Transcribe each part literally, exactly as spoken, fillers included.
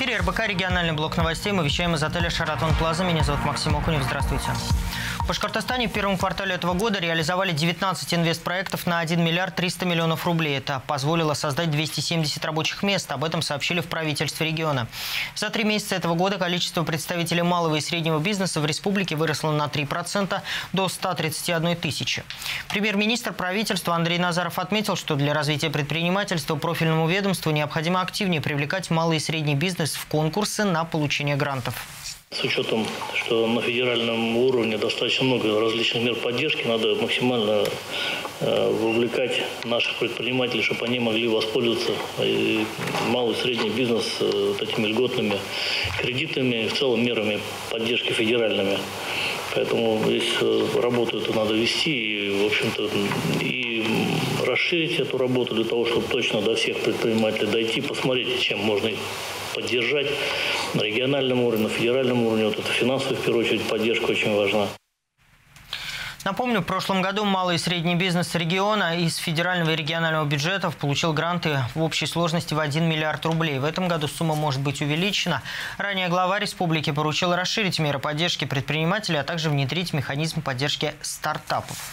эфире эр бэ ка «Региональный блок новостей». Мы вещаем из отеля «Шаратон Плаза». Меня зовут Максим Окунев. Здравствуйте. В Башкортостане в первом квартале этого года реализовали девятнадцать инвестпроектов на один миллиард триста миллионов рублей. Это позволило создать двести семьдесят рабочих мест. Об этом сообщили в правительстве региона. За три месяца этого года количество представителей малого и среднего бизнеса в республике выросло на три процента до ста тридцати одной тысячи. Премьер-министр правительства Андрей Назаров отметил, что для развития предпринимательства профильному ведомству необходимо активнее привлекать малый и средний бизнес в конкурсы на получение грантов. С учетом, что на федеральном уровне достаточно много различных мер поддержки, надо максимально э, вовлекать наших предпринимателей, чтобы они могли воспользоваться э, малый и средний бизнес э, вот этими льготными кредитами, в целом мерами поддержки федеральными. Поэтому здесь э, работу эту надо вести и, в общем-то, и расширить эту работу для того, чтобы точно до всех предпринимателей дойти, посмотреть, чем можно их поддержать на региональном уровне, на федеральном уровне. Вот это финансовая, в первую очередь, поддержка очень важна. Напомню, в прошлом году малый и средний бизнес региона из федерального и регионального бюджетов получил гранты в общей сложности в один миллиард рублей. В этом году сумма может быть увеличена. Ранее глава республики поручил расширить меры поддержки предпринимателей, а также внедрить механизм поддержки стартапов.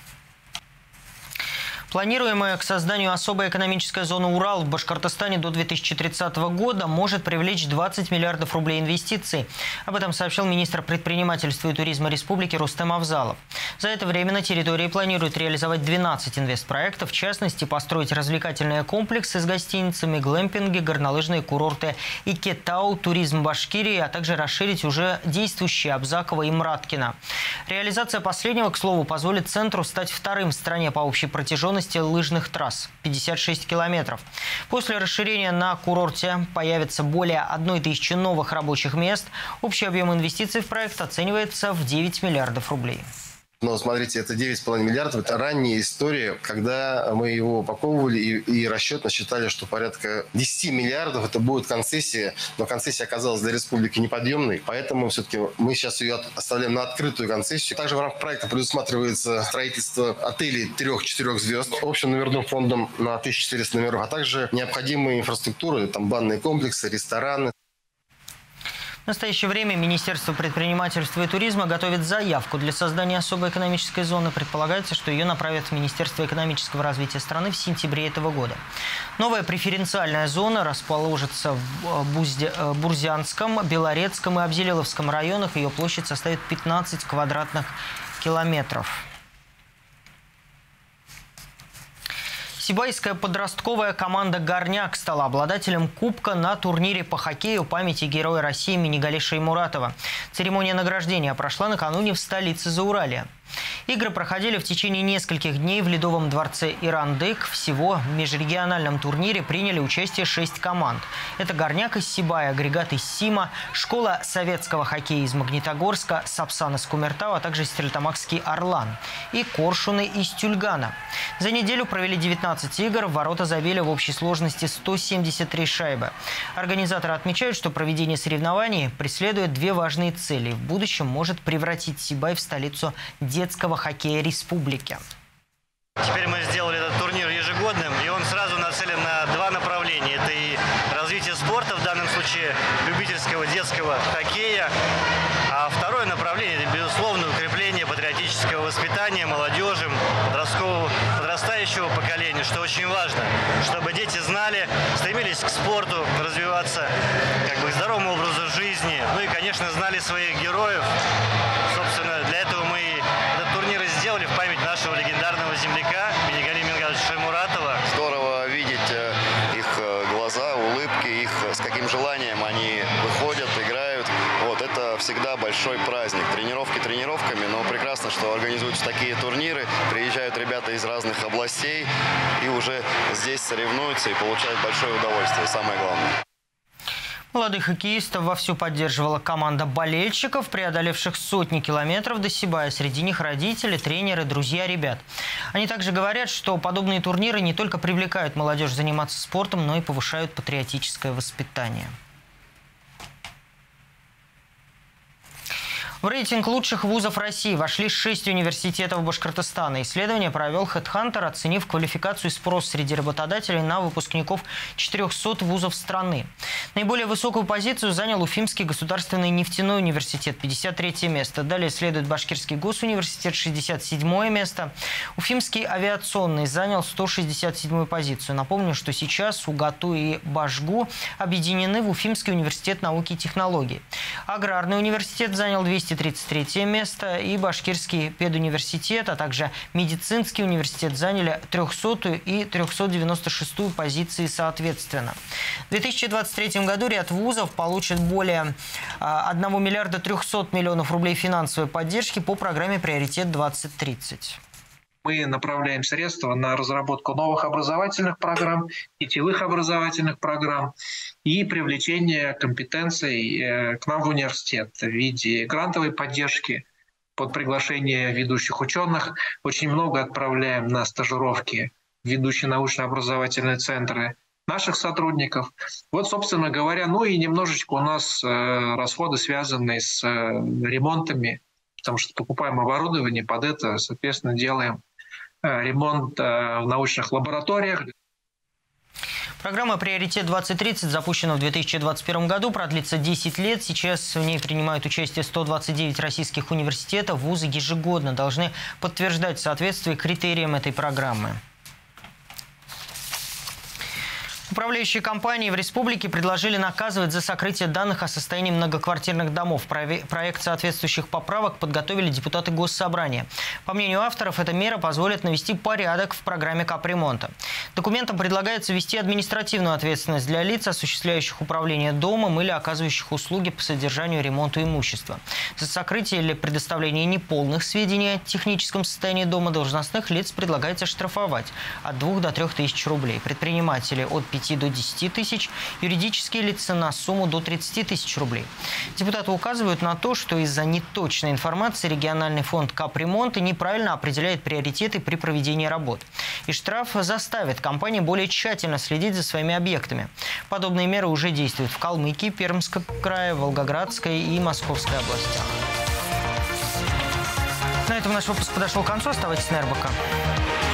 Планируемая к созданию особая экономическая зона «Урал» в Башкортостане до две тысячи тридцатого года может привлечь двадцать миллиардов рублей инвестиций. Об этом сообщил министр предпринимательства и туризма республики Рустем Авзалов. За это время на территории планируют реализовать двенадцать инвестпроектов, в частности, построить развлекательные комплексы с гостиницами, глэмпинги, горнолыжные курорты Икетау, туризм Башкирии, а также расширить уже действующие Абзаково и Мраткино. Реализация последнего, к слову, позволит центру стать вторым в стране по общей протяженности лыжных трасс – пятьдесят шесть километров. После расширения на курорте появится более одной тысячи новых рабочих мест. Общий объем инвестиций в проект оценивается в девять миллиардов рублей. Но смотрите, это девять с половиной миллиардов. Это ранняя история, когда мы его упаковывали и, и расчетно считали, что порядка десяти миллиардов это будет концессия. Но концессия оказалась для республики неподъемной. Поэтому все-таки мы сейчас ее оставляем на открытую концессию. Также в рамках проекта предусматривается строительство отелей трех-четырех звезд общим номерным фондом на тысячу четыреста номеров, а также необходимые инфраструктуры, там банные комплексы, рестораны. В настоящее время Министерство предпринимательства и туризма готовит заявку для создания особой экономической зоны. Предполагается, что ее направят в Министерство экономического развития страны в сентябре этого года. Новая преференциальная зона расположится в Бурзянском, Белорецком и Абзелиловском районах. Ее площадь составит пятнадцать квадратных километров. Сибайская подростковая команда «Горняк» стала обладателем кубка на турнире по хоккею памяти Героя России имени Галиши Муратова. Церемония награждения прошла накануне в столице Зауралья. Игры проходили в течение нескольких дней в Ледовом дворце Ирандык. Всего в межрегиональном турнире приняли участие шесть команд. Это «Горняк» из Сибая, «Агрегат» из Сима, школа советского хоккея из Магнитогорска, Сапсан из Кумертау, а также Стерлитамакский «Орлан» и Коршуны из Тюльгана. За неделю провели девятнадцать игр, в ворота забили в общей сложности сто семьдесят три шайбы. Организаторы отмечают, что проведение соревнований преследует две важные цели. В будущем может превратить Сибай в столицу детского хоккея республики. Теперь мы сделали этот турнир ежегодным, и он сразу нацелен на два направления. Это и развитие спорта, в данном случае любительского детского хоккея. А второе направление – это, безусловно, укрепление патриотического воспитания молодежи, подросткового, подрастающего поколения, что очень важно, чтобы дети знали, стремились к спорту, развиваться, как бы, к здоровому образу жизни, ну и, конечно, знали своих героев. Собственно, для этого мы этот турнир и сделали в память нашего легендарного земляка Минигалима Мингазовича Муратова. Здорово видеть их глаза, улыбки, их с каким желанием они выходят, играют. Вот это всегда большой праздник. Тренировки тренировками, но прекрасно, что организуются такие турниры. Приезжают ребята из разных областей и уже здесь соревнуются и получают большое удовольствие. Самое главное. Молодых хоккеистов вовсю поддерживала команда болельщиков, преодолевших сотни километров до Сибая. Среди них родители, тренеры, друзья ребят. Они также говорят, что подобные турниры не только привлекают молодежь заниматься спортом, но и повышают патриотическое воспитание. В рейтинг лучших вузов России вошли шесть университетов Башкортостана. Исследование провел HeadHunter, оценив квалификацию и спрос среди работодателей на выпускников четырехсот вузов страны. Наиболее высокую позицию занял Уфимский государственный нефтяной университет – пятьдесят третье место. Далее следует Башкирский госуниверситет – шестьдесят седьмое место. Уфимский авиационный занял сто шестьдесят седьмую позицию. Напомню, что сейчас УГАТУ и Башгу объединены в Уфимский университет науки и технологий. Аграрный университет занял двести тридцать третье место, и Башкирский педуниверситет, а также медицинский университет заняли трехсотую и трехсот девяносто шестую позиции соответственно. В две тысячи двадцать третьем году ряд вузов получит более одного миллиарда трехсот миллионов рублей финансовой поддержки по программе «Приоритет двадцать тридцать». Мы направляем средства на разработку новых образовательных программ, сетевых образовательных программ и привлечение компетенций к нам в университет в виде грантовой поддержки под приглашение ведущих ученых. Очень много отправляем на стажировки в ведущие научно-образовательные центры наших сотрудников. Вот, собственно говоря, ну и немножечко у нас расходы, связанные с ремонтами, потому что покупаем оборудование, под это, соответственно, делаем ремонт в научных лабораториях. Программа «Приоритет двадцать тридцать» запущена в две тысячи двадцать первом году, продлится десять лет. Сейчас в ней принимают участие сто двадцать девять российских университетов. Вузы ежегодно должны подтверждать соответствие критериям этой программы. Управляющие компании в республике предложили наказывать за сокрытие данных о состоянии многоквартирных домов. Проект соответствующих поправок подготовили депутаты Госсобрания. По мнению авторов, эта мера позволит навести порядок в программе капремонта. Документом предлагается ввести административную ответственность для лиц, осуществляющих управление домом или оказывающих услуги по содержанию и ремонту имущества. За сокрытие или предоставление неполных сведений о техническом состоянии дома должностных лиц предлагается штрафовать от двух до трех тысяч рублей. Предприниматели от пяти до десяти тысяч, юридические лица на сумму до тридцати тысяч рублей. Депутаты указывают на то, что из-за неточной информации региональный фонд капремонта неправильно определяет приоритеты при проведении работ. И штраф заставит компании более тщательно следить за своими объектами. Подобные меры уже действуют в Калмыкии, Пермском крае, Волгоградской и Московской областях. На этом наш выпуск подошел к концу. Оставайтесь на эр бэ ка.